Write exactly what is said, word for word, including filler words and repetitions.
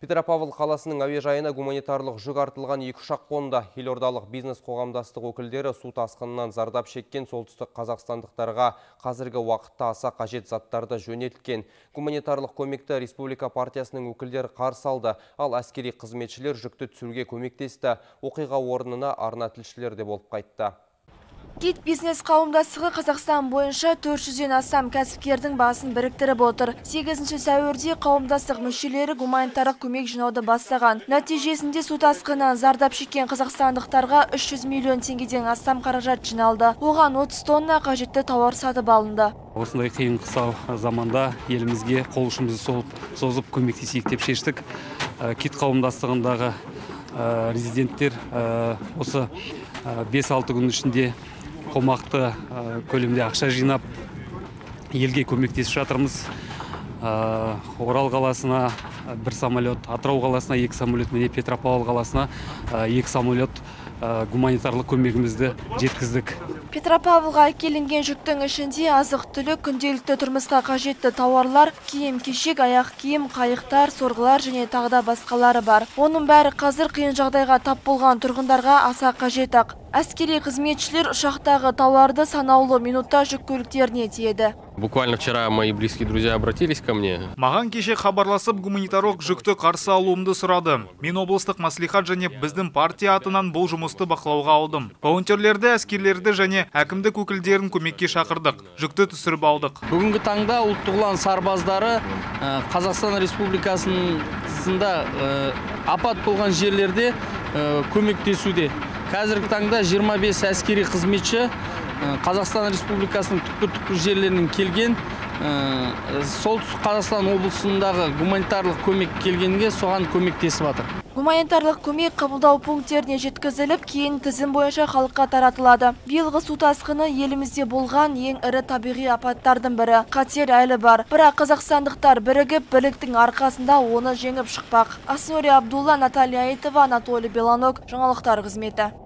Петропавл қаласының әуежайына гуманитарлық жүк артылған екі ұшақ қонды. Елордалық бизнес қоғамдастық өкілдері су тасқынынан зардап шеккен солтүстік қазақстандықтарға қазіргі уақытта аса қажет заттарды жөнелткен. Гуманитарлық көмекті республика партиясының өкілдері қарсы алды, ал әскери қызметшілер жүкті түсіруге көмектесті. Оқиға орнына арна тілшілері де болып қайтты. Кит бизнес қауымдастығы Қазақстан бойынша төрт жүзден астам кәсіпкердің басын біріктіріп отыр. сегізінші сәуірде қауымдастық мүшелері гуманитарлық көмек жинауды бастаған. Нәтижесінде су тасқынынан зардап шеккен қазақстандықтарға үш жүз миллион теңгеден астам қаражат жиналды. Оған отыз тонна қажетті тауар сатып алынды. Осындай қиын қыстау заманда елімізге қол ұшымызды созып көмектесейік деп шештік. Кит қауымдастығындағы резиденттер осы бес алты күн ішінде қомақты көлемде ақша жинап елге көмектесіп жатырмыз. Орал қаласына бір самолет, Атырау қаласына екі самолет, міне Петропавл қаласына екі самолет гуманитарлық көмегімізді жеткіздік. Петропавлға әкелінген жүктің ішінде азық-түлік, күнделікті тұрмысқа қажетті тауарлар, киім-кешек, аяқ киім, қайықтар, сорғылар және тағда басқалары бар. Оның бәрі қазір қиын жағдайға тап болған тұрғындарға аса қажет ақ. Әскери қызметшілер ұшақтағы тауарды санаулы минутта жүк көліктеріне тиеді. Буквально вчера мои близкие друзья обратились ко мне. Маған кеше хабарласып гуманитарлық жүкті қарсы алуымды сұрады. Мен облыстық маслихат және біздің партия атынан бұл жұмысты бақылауға алдым. Волонтерлерді, әскерлерді және әкімдік өкілдерін көмекке шақырдық. Жүкті түсіріп алдық. Бүгінгі таңда ұлттық ұлан сарбаздары Қазақстан Республикасында апат болған жерлерде көмектесуде. Қазіргі таңда жиырма бес әскери қызметші Қазақстан Республикасының түкпір-түкпір жерлерінен келген, солтүстік Қазақстан облысындағы гуманитарлық көмек келгенге соған көмектесіп жатыр. Гуманитарлық көмек қабылдау пункттеріне жеткізіліп, кейін тізім бойынша халыққа таратылады. Биылғы су тасқыны елімізде болған ең ірі табиғи апаттардың бірі. Қатер әлі бар. Бірақ қазақстандықтар бірігіп, бірліктің арқасында оны жеңіп шықпақ. Аснури Абдулла, Наталья Айтова, Анатолий Беланок, жаңалықтар қызметі.